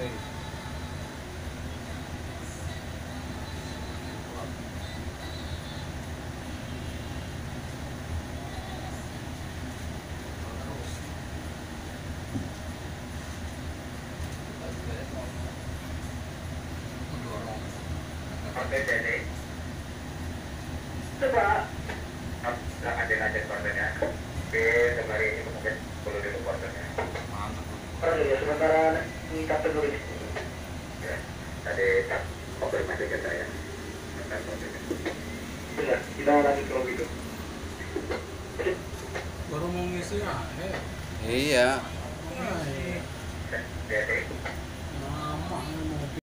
jadi coba ada korbannya. Oke, kemarin ini mungkin perlu dulu korbannya. Mantap. Ya sementara ini kategori. Ya, tadi konfirmasi ke saya. Benar, kita lanjut kalau gitu. Baru mau ngisi ya. Iya.